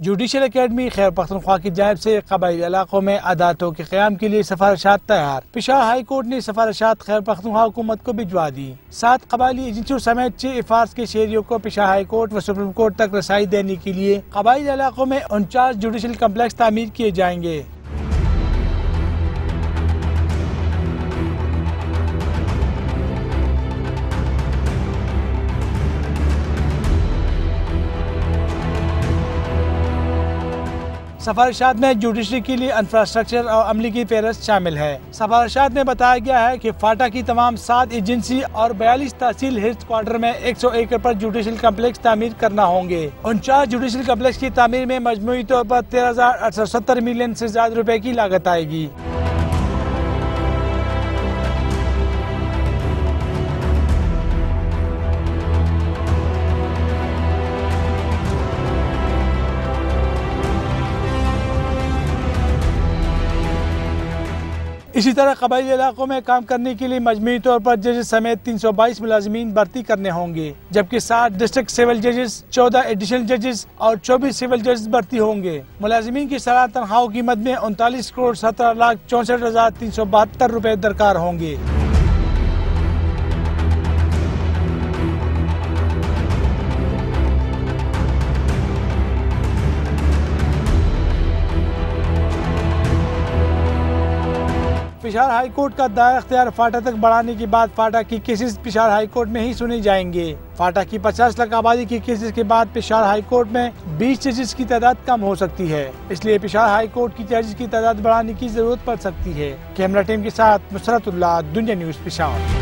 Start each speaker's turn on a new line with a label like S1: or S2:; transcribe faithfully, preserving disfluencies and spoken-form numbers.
S1: Judicial academy Khyber Pakhtunkhwa की जानिब से कबायली इलाकों में अदालतों के क़याम के लिए सिफारिशात तैयार। पेशावर हाई कोर्ट ने सिफारिशात खैबर पख्तूनख्वा हुकूमत को भिजवा दी। सात कबायली एजेंसियों समेत छह इफार्स के शहरियों को पेशावर हाई कोर्ट व सुप्रीम कोर्ट तक रसाई देने के लिए कबायली इलाकों में उनचास जुडिशल कम्प्लेक्स तामीर किए जाएंगे। सिफारिशात में जुडिशरी के लिए इंफ्रास्ट्रक्चर और अमली की फहरिस्त शामिल है। सिफारिशात में बताया गया है कि फाटा की तमाम सात एजेंसी और बयालीस तहसील हेड क्वार्टर में एक सौ एकड़ पर जुडिशल कम्प्लेक्स तामीर करना होंगे। उनचास जुडिशल कम्प्लेक्स की तामीर में मजमूई तौर पर तेरह हजार आठ सौ सत्तर मिलियन से ज्यादा रुपए की लागत आएगी। इसी तरह कबायली इलाकों में काम करने के लिए मजमूई तौर पर जजेस समेत तीन सौ बाईस मुलाजिमीन भर्ती करने होंगे, जबकि सात डिस्ट्रिक्ट सिविल जजेस, चौदह एडिशनल जजेस और चौबीस सिविल जजेस भर्ती होंगे। मुलाजिमीन की सलाह तनख्वाहों की मद में उनतालीस करोड़ सत्रह लाख चौसठ हजार तीन सौ बहत्तर रूपए दरकार होंगे। पेशावर हाई कोर्ट का दायरा अख्तियार फाटा तक बढ़ाने के बाद फाटा की केसेस पेशावर हाई कोर्ट में ही सुने जाएंगे। फाटा की पचास लाख आबादी की केसेस के बाद पेशावर हाई कोर्ट में बीस जजेस की तादाद कम हो सकती है, इसलिए पेशावर हाई कोर्ट की जजेस की तादाद बढ़ाने की जरूरत पड़ सकती है। कैमरा टीम के साथ मुसरतुल्लाह, दुनिया न्यूज़, पेशावर।